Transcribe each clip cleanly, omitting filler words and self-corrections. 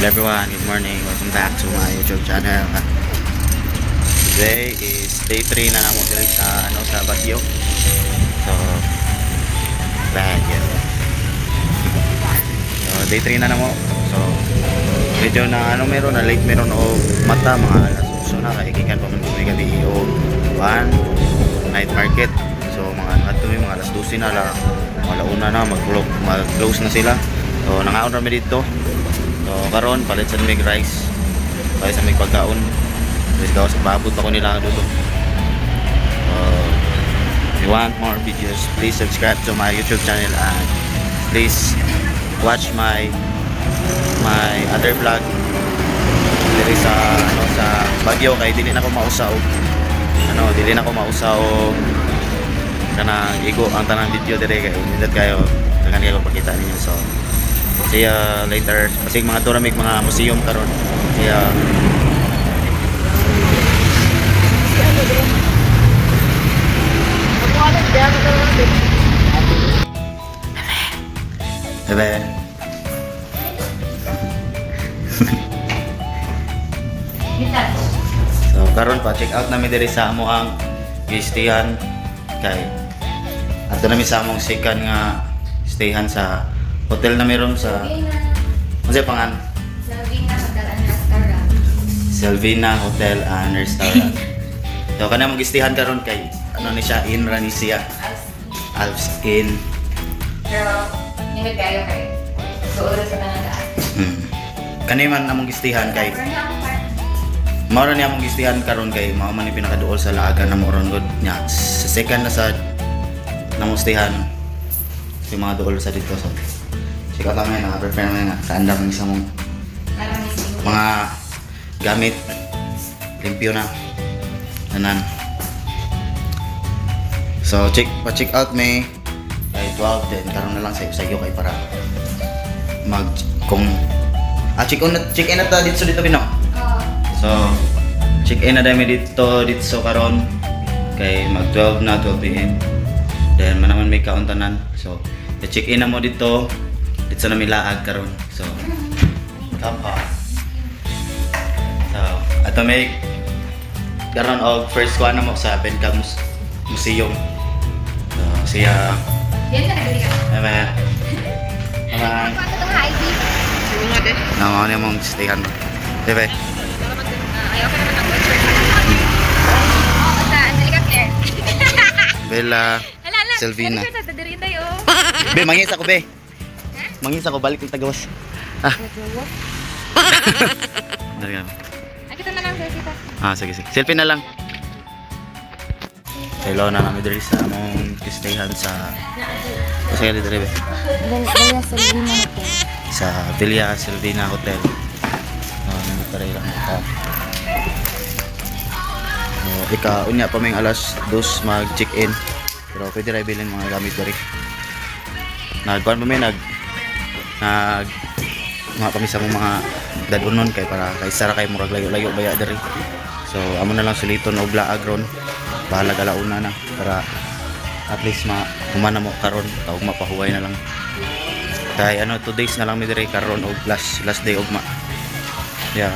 Hello everyone, good morning. Welcome back to my YouTube channel. Today is day 3 na namo diri sa Baguio. So, Baguio. So, day 3 na namo. So, medyo na meron na late meron o mata mga alas 8 na kay gikan pa man kami gabi o 1 night market. So, mga alas 12 na lang. Malauna na mag-close na sila. So, nangaon rami dito. So, karon palit sa mig rice. Palit sa mig pagkaon. Let's go sa babot ako nila dito. If you want more videos, please subscribe to my YouTube channel and please watch my other vlog diri sa sa Baguio kay dili na ko mausaw. Dili na ko mausaw kanang igo ang tanang video diri kay nindot kayo tangan kayo pakita ninyo. So see ya later. Kasi mga turamig mga museum karon. Kaya Bebe. So karon pa check out namin diri sa amo ang gistihan kay ato namin sa among second nga stayhan sa hotel na meron sa ano siya pangan? Selvina Hotel and Restaurant. Selvina Hotel and Restaurant. So kana mong gistihan karon kay ano ni siya in Ranisia. Alps in. Pero hindi kayo kay suod sa tanandaan. Kani man among gistihan kay mao ra ni among gistihan karon kay mao man ni pinakaduol sa laaga na mo ron gud nya. Sa second na sa namong gistihan si mga duol sa dito so check out namin prepare namin nga kaandam ni sa mong mga gamit limpyo na tanan. So check out may ay 12 then karon na lang sa iyo kay para mag kung check in na ta dito Pino. So check in na dami dito karon kay mag 12 na 12 PM. Then manaman may kauntanan. So check in na mo dito na milaag karon. So kapa. So ato may karon og first one na mo sa Benka Museum. So siya Yan sa nabili ka. Amen. Amen. Ano itong ID? Sunod eh. Naman niya mong stayhan mo. Diba? Ayaw ka naman ang picture. Oo, basta. Andali ka, Claire. Bella. Hala. Selvina. Ano ka sa tadirin tayo? Be, mangis ako be. Mangis ako, balik ng tagawas. Dari ka. Kita na lang, sir, kita. Sige. Selfie na lang. Hello na namin diri sa among stayhan sa kasi kali diri be. Sa Villa Selvina Hotel. Nagtari lang ito. Unya pa may alas 2 mag-check-in. Pero pwede rin bilhin mga gamit diri. Nagkuhan pa may mga kami sa mga dadunon kay para kay sara kay murag layo-layo baya diri. So amo na lang suliton og laag ron. Bahala galauna na para at least humana mo karon tawag mapahuway na lang. Kay 2 days na lang mi diri karon og last day ugma. Yeah.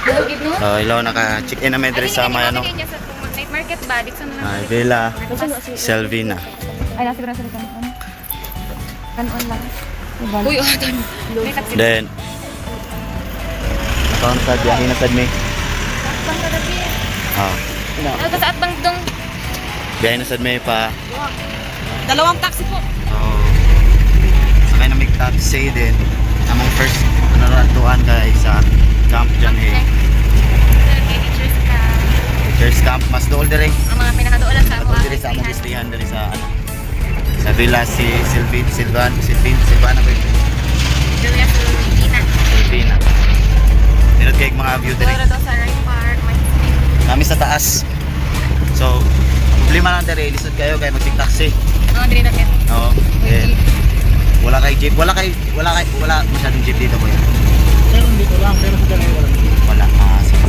Dugid no? So, ilaw naka-check-in na may diri sa may ano. Night market ba? Dito sa Ay, Villa Selvina. Ay, nasa siguro sa kanon. Kanon lang. Uy, tan. May taxi. Then, account sa biyahe na sad mi. Bang ka gabi. Ah, Ano ka sa atbang dong? biyahe na sad mi pa. Dalawang taxi po. Oh. Sakay na may taxi din. Among first tuan kay sa Camp John Hay. Teachers ka. Teachers Camp mas dool diri. Ang mga pinakadoon lang sa Dool diri sa among istihan diri sa ano. Sa Villa si Silvana ba? Julia Silvina. Silvina. Dinot kay mga view diri. Dito sa Ray Park. Kami sa taas. So, problema lang diri lisod kayo kay mag-take taxi. Oo, dili na kaya. Oo. Then, wala kay jeep, wala masyadong jeep dito kuya. Pero dito lang, pero sa dalawa wala. Wala. Sige.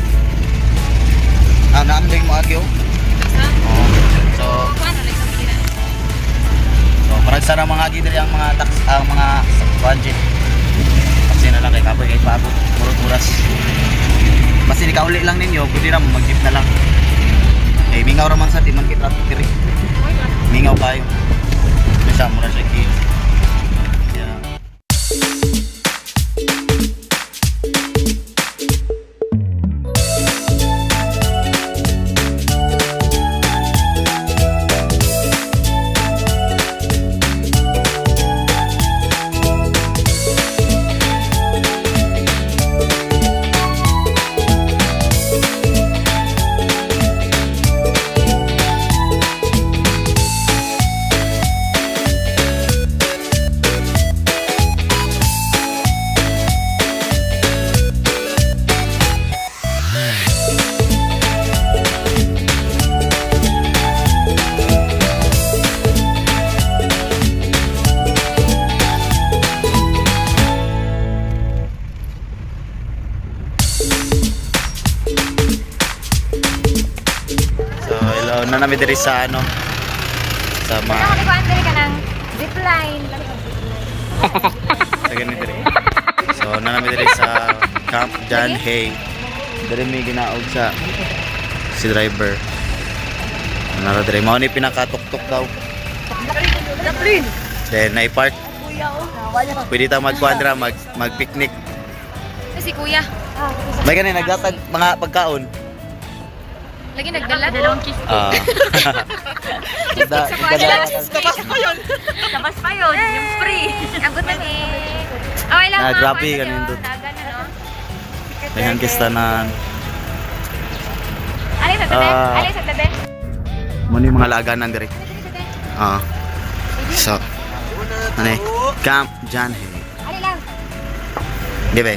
Naam din mo agyo. Oo. So, Ano lang sa Pilipinas? parang sana mga agi diri ang mga mga jeep. Kasi na lang kay kapoy kay paabot murag oras. Basta di kauli lang ninyo, pwede ra mo mag-jeep na lang. Eh, mingaw ra man sa timan kay traffic diri. Mingaw kayo. Bisa mura siya ki. Yeah. Na namin diri sa ano sa Ano ka nag-aantay ka ng zipline? sa ganito diri. So na namin diri sa Camp John Hay. Diri may ginaog sa si driver. Nara diri mao ni pinakatuktok daw. Zipline. Then na-park. Pwede ta magkuandra mag-picnic. Si Kuya. May ganun nagdatag mga pagkaon. Lagi nagdala. Dalawang kiss. Tapos pa yun. Tapos pa yun. Yung free. Agot na eh. Okay lang mga grabe kwento ganun nyo. doon. Dagan ano. Daghang kistanan. Alin sa tabi? Alin sa tabi? Mo ni mga laganan diri. So, ano eh? Camp John Hay. Alin lang. Di ba?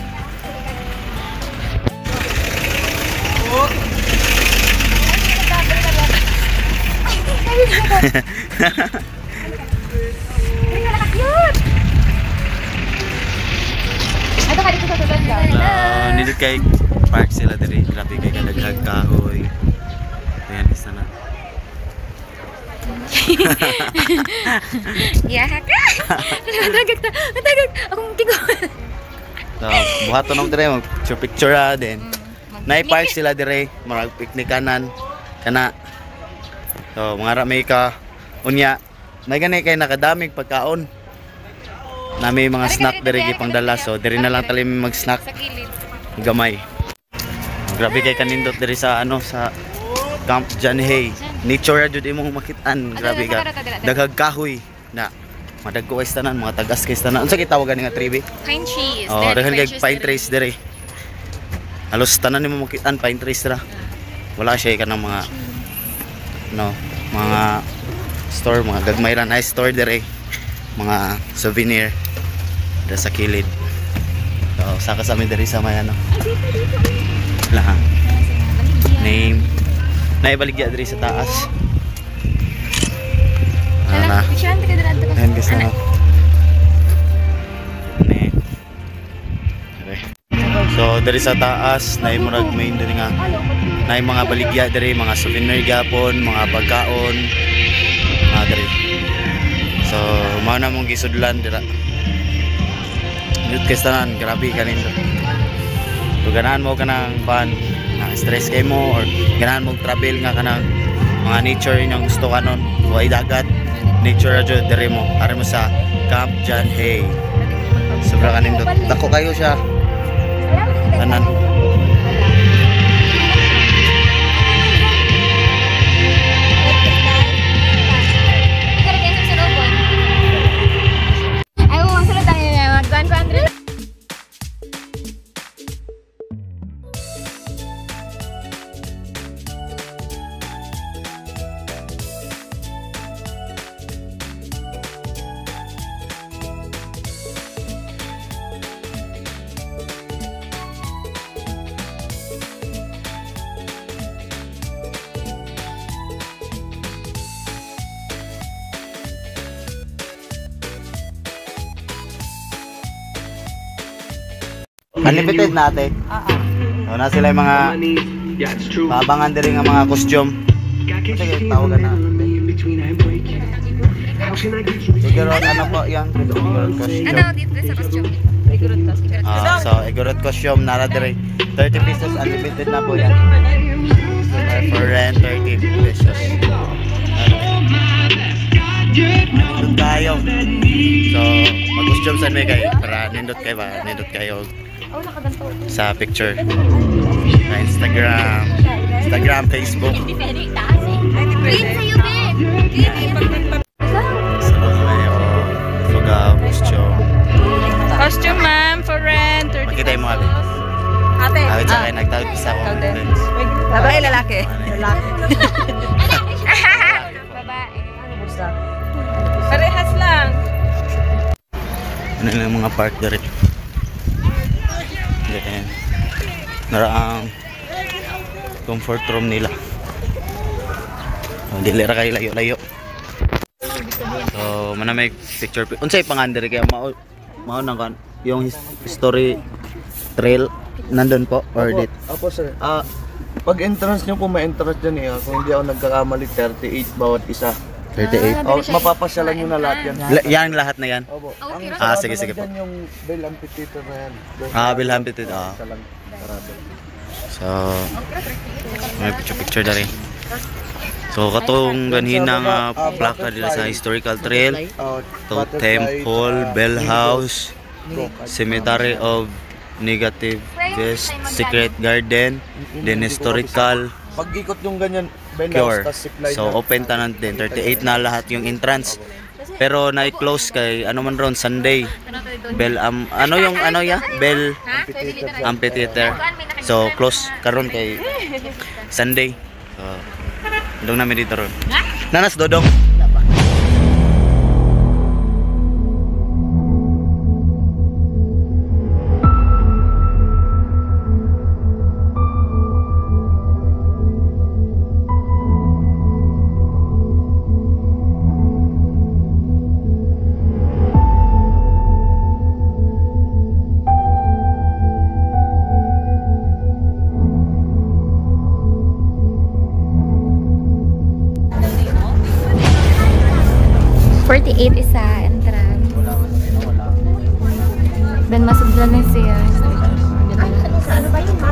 Ato ka dito sa tutan ka. Nilid kay park sila diri. Grabe kay kadaghag kahoy. Ayan, isa na. Yeah, ka. Natagag. Akong tigo. So, buhaton nung dire mag picture ha din. Na-park sila dire, marag picnic kanan kana. So, mga ramay ka unya. May ganay kay nakadamig pagkaon. Nami mga snack dire gipang dala, so dire na lang talim mag-snack Sa kilid. gamay. Grabe kay kanindot dire sa ano sa Camp John Hay. Nature jud imong makitaan. Grabe ka. Daghag kahoy na madagko kay tanan, mga tagas kay tanan. Unsa gitawagan nga tribe? Pine trees. Oh, daghang kay pine trees dire. Halos tanan nimo makitaan pine trees ra. Wala siya kanang mga no, mga store, mga gagmay ra na store dire. Mga souvenir dito sa kilid. So, saka sa amin diri sa may ano. Lahat. Name. Naibaligya diri sa taas. Ana. Ayan guys na. So diri sa taas naay murag main diri nga. Naay mga baligya diri, mga souvenir gyapon, mga pagkaon. Diri. So mao na mong gisudlan dira. Yut kay tanan, grabe kanin. So ganahan mo kanang pan na stress kay mo or ganahan mo travel nga kanang mga nature yung gusto ka nun. Way dagat, nature adyo dire mo. Are mo sa Camp John Hay. Sobra kanindot. Dako kayo siya. Tanan. Unlimited na ate. So, na sila yung mga maabangan din nga mga costume. Sige, tawagan na. Sigurot ano po yung sigurot costume. Ano dito sa costume? So, sigurot costume nara dire 30 pesos unlimited na po yan. For rent 30 pesos. Nindot kayo. So, mag-costume sa may kayo para nindot kayo ba? Nindot kayo sa picture na Instagram, Facebook. So, ayo, Costume ma'am for rent. makita yung mga bit. Ate. Awit sa akin, nagtawag isa ko. Babae, lalaki. Parehas lang. Ano lang mga park dari. Ganyan. Naraang comfort room nila. Dili ra kay layo-layo. So, mana may picture. Unsay pangander kay mao nang kan yung history trail nandun po or dit. Apo sir. Pag entrance nyo po may entrance dyan eh. Kung hindi ako nagkakamali 38 bawat isa. 38. Mapapasyalan nyo na lahat yan. Yan lahat na yan. Opo. Ang Sige po. dyan yung Bell Amphitheater na yan. Bilham Petit. Isa lang sarado. So, may picture dari. So, katong ganhin nga plaka nila sa historical trail. To temple, bell house, cemetery of negative guest, secret garden, then historical Pag ikot yung ganyan, Bell cure. House, tas zipline So, na. open tanan din. 38 na lahat yung entrance. Pero na-close kay ano man ron Sunday. Bell Bell Amphitheater. So close karon kay Sunday. So dong namin dito ron. Nanas Dodong. Isa entrance. Dan masuk dalam siya. Ano ba yung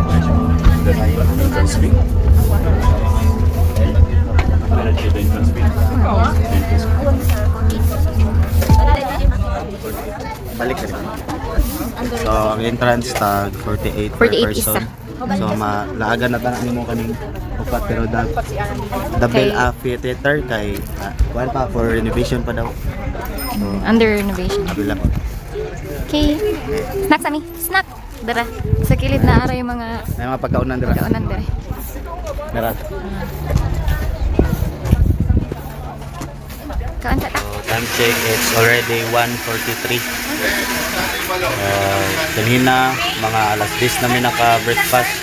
Balik sa dito. So ang entrance tag 48 per 48 person. isa. So laagan na tanan nimo kaning upat pero the Bell Amphitheater kay kuan pa for renovation pa daw. So, under renovation. abila. Okay. Snack sami. Snack. Dara. Sa kilid na ara yung mga May mga pagkaunan dira. kaunan dara. Dira. Kaan sa So time check, it's already 1:43. Kanina mga alas 10 na may naka-breakfast.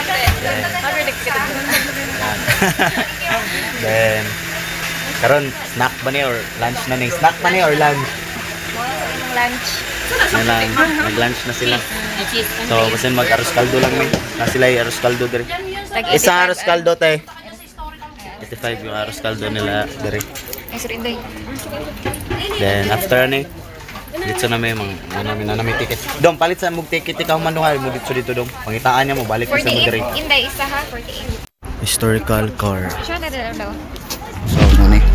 Then karon snack ba ni or lunch na ning? Snack pa ni or lunch? lunch. Nag-lunch na sila. So kasi mag-arroz caldo lang ni. Na sila yung arroz caldo dire. Isang arroz caldo te. 85 yung arroz caldo nila dire. Ay, sorry, Day. Then after ni Dito na may mga namin ticket. Dong, palit sa mong ticket ikaw manuhal mo dito dong. Pangitaan niya mo, balik ka sa mo diri. Inday, isa ha, 48. Historical car. Siya na daw. So, ano ni?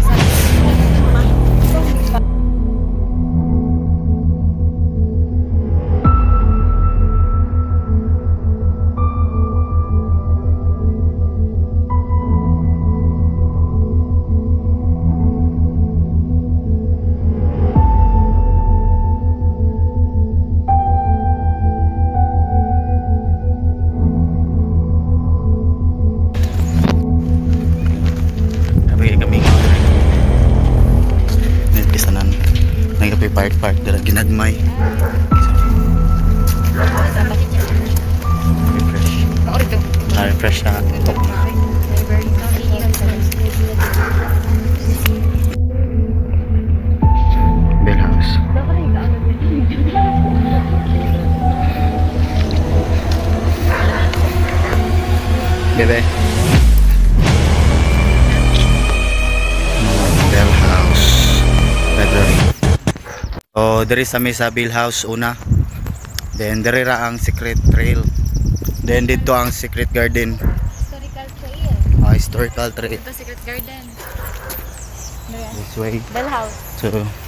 Part dala ginagmay. Refresh na ito. Bell House. Bebe. Bell House. Library. So, diri sa may sa Bill House una. Then diri ra ang Secret Trail. Then dito ang Secret Garden. Historical trail. Historical trail. Ito Secret Garden. This way. Bell House. So,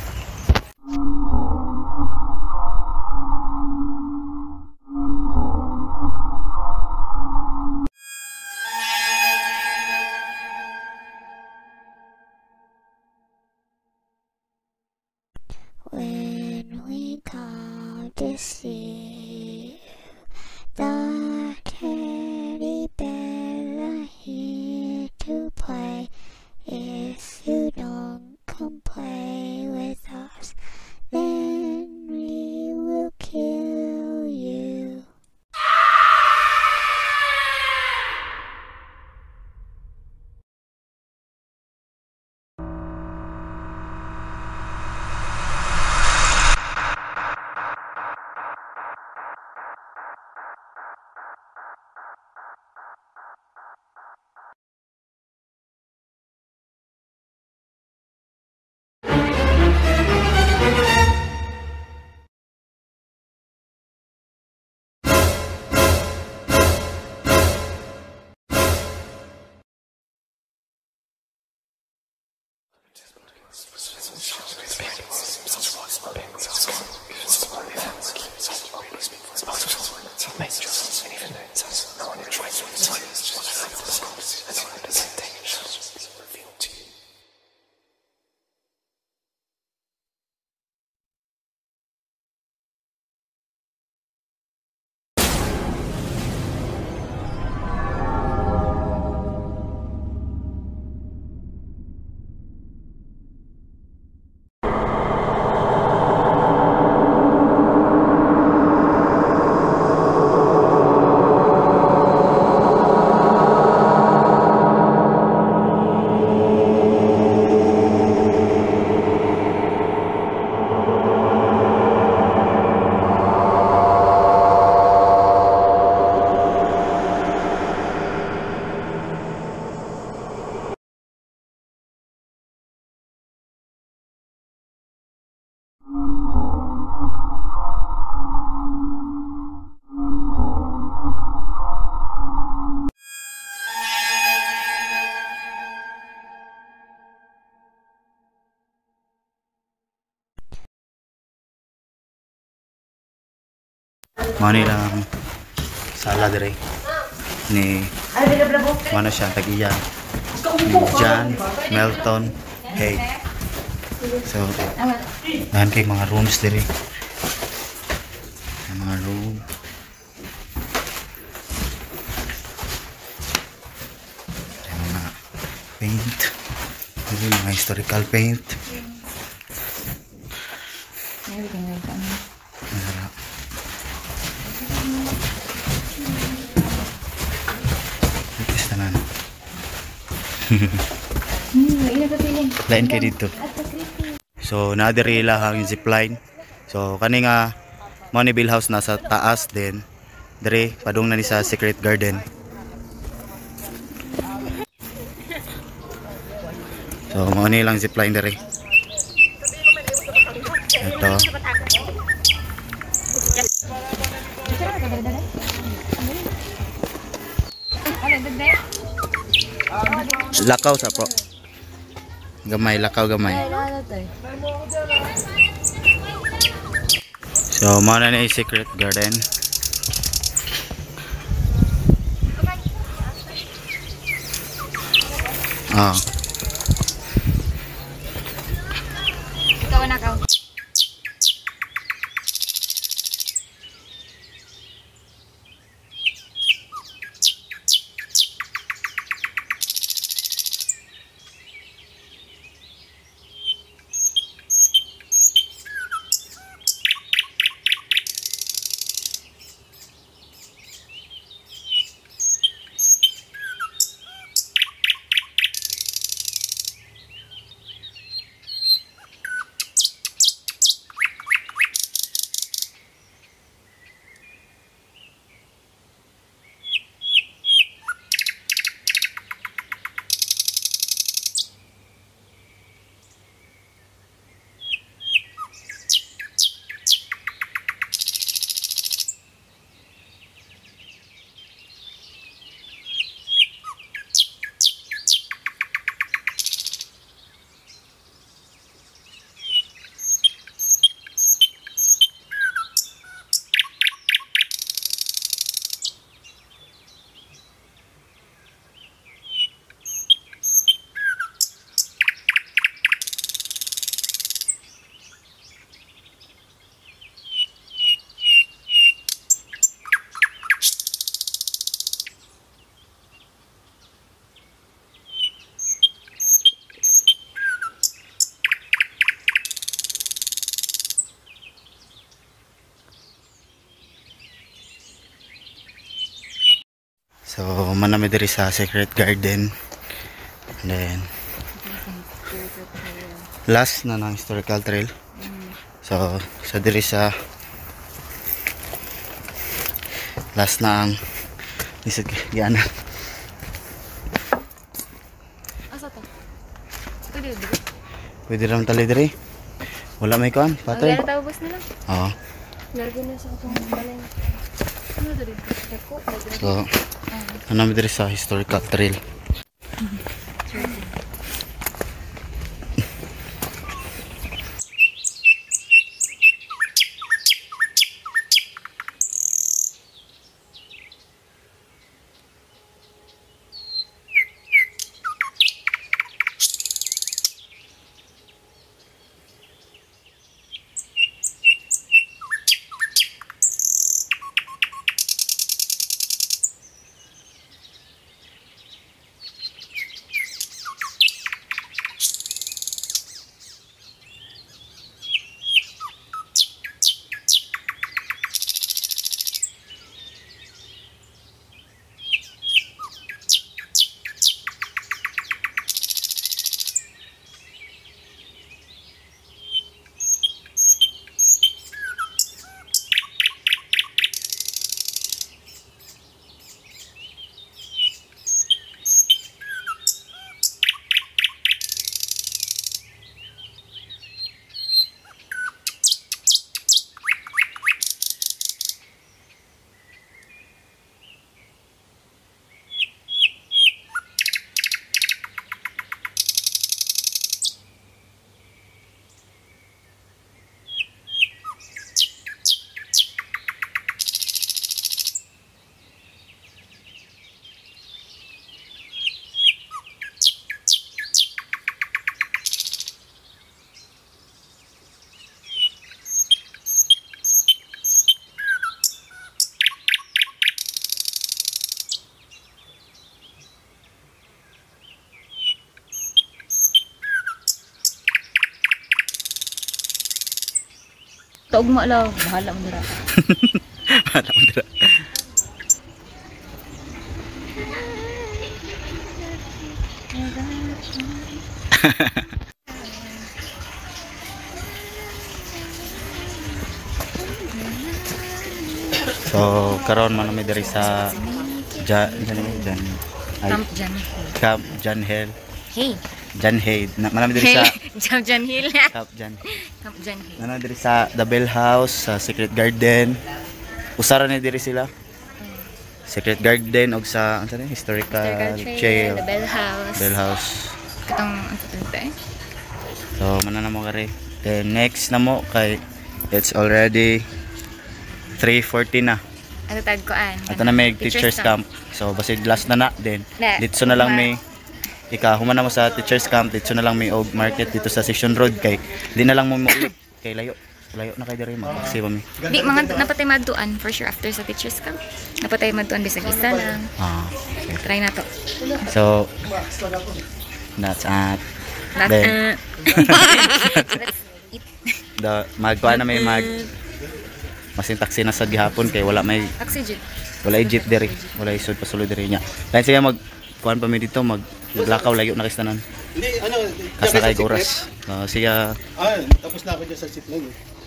when we come to see the teddy bear are here to play. If you don't come play with us, then we will kill you. Mani lang sala dire ni mana siya tag-iya ni John Melton Hay. So nan kay mga rooms dire, mga room, mga paint, mga historical paint. Lain kayo dito. So nadiri lang ang zipline. So kani nga money bill house nasa taas din. Dire padung na ni sa Secret Garden. So money lang zipline dire. Ito. Lakaw sa pro. Gamay, lakaw gamay. So, muna na yung secret garden. Ah. Ikaw na ka. So, manami diri sa secret garden. And then, last na ng historical trail. So, sa diri sa last na ang lisod gana. Asa to? Ito dito. Pwede ram tali diri. Wala may kuan, patay. Ang tawag bus nila. Oo. Largo na sa akong balay. Ano to dito? Dako. So, manami diri sa historical trail. Taugma lang, bahala mo dira. Bahala mo dira. So, karon man kami diri sa Camp John Hill. Hey. John Hay. Manami diri sa Camp John Hill. Camp John. Camp John Hill. Manami diri sa The Bell House, sa Secret Garden. Usara ni diri sila. Secret Garden og sa ano historical trail. The Bell House. Bell House. Katong ang tutulpe. So mana na mo kare. Then next na mo kay it's already 3:40 na. Ato tagkoan. Ato na may teachers camp. So basid last na then dito na lang may human na mo sa teachers camp, dito na lang may og market dito sa Section Road kay di na lang mo ulit kay layo na kay diri mag-taxi pa mi. Di mga napatay maduan for sure after sa teachers camp. Napatay maduan bisag isa lang. Okay. Try na to. So that's at That's then magkuha na may masin taxi na sa gihapon kay wala may oxygen. wala jeep diri, wala isod pa sulod diri nya. Kaya siya kuan pa mi dito maglakaw layo na kistanan. Hindi, ano, Kas na kay oras. Siya tapos na ako dyan sa seat lang.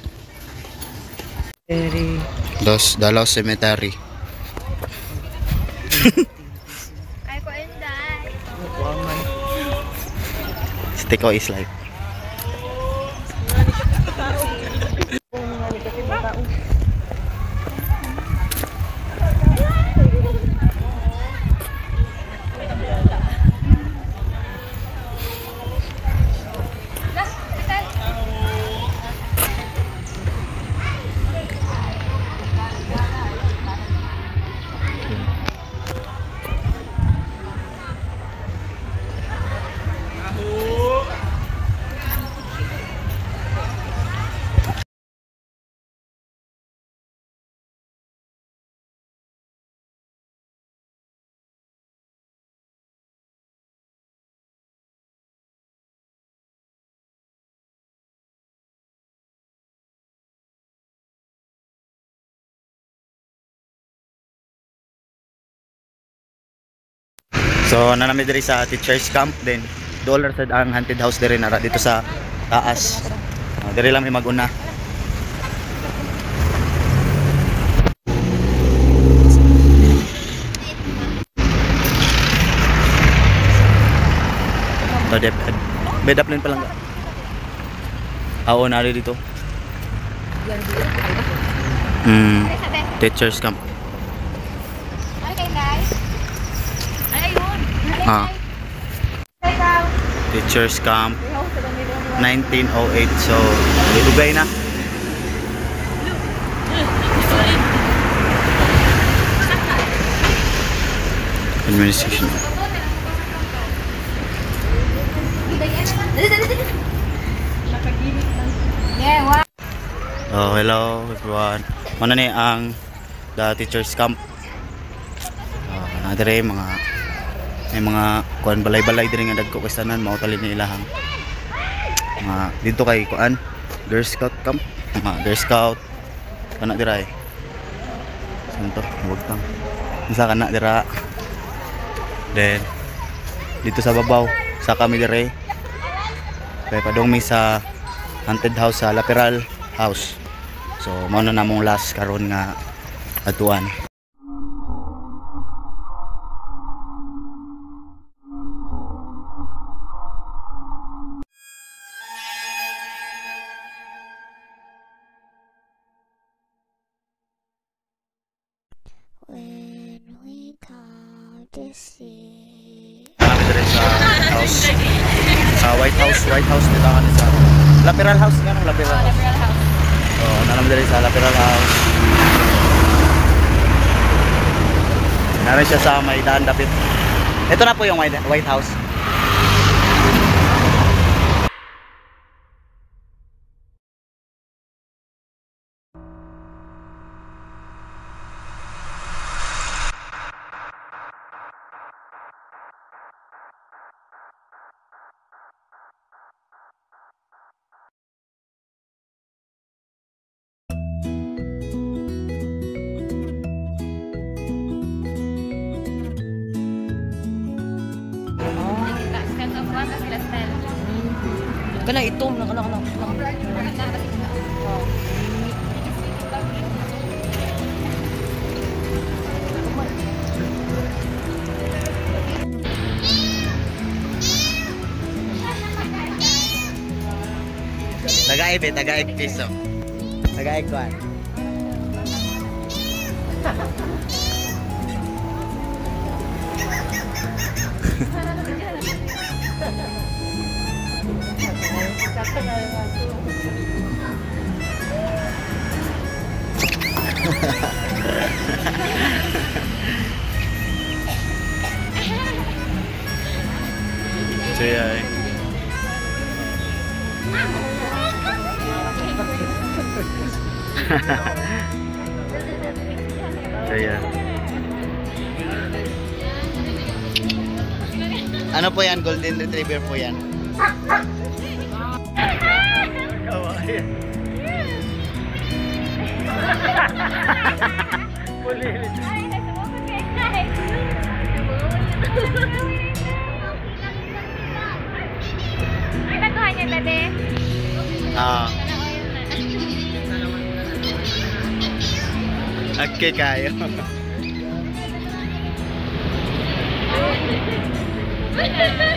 Dalao Cemetery. Ay ko enday. Stiko is life. So nanami diri sa teachers camp din. Dollar sad ang haunted house diri nara dito sa taas. Diri lang may maguna. To bed up line pa lang. Oo, nari dito. Teachers camp. Okay guys. Ayun. Teachers camp 1908. So, dugay na. Administration. Oh, hello everyone. Ano ni ang the teachers camp? Nadire may mga kuan balay-balay diri nga dagko kastanan mao tali ni ilahang. Dito kay kuan Girl Scout camp. Girl Scout kana dira eh. Santo, wag tang. Isa kana dira. Then dito sa babaw sa kami dire. Kay padong mi sa haunted house sa Lateral House. So mao na namong last karon nga atuan. When we come to see Kami dire sa house. Sa White House dito kami sa Lateral House nga nung Lateral House. So naman dire sa Lateral House. Narin siya sa may daan dapit. Ito na po yung White House. Kana itom na kana. Tagaib piso. Tagaib kuan. Cuyay. Cuyay. Ano po yan? Golden Retriever po yan. Nakuha niya dati. Ah. Okay kayo. Ah.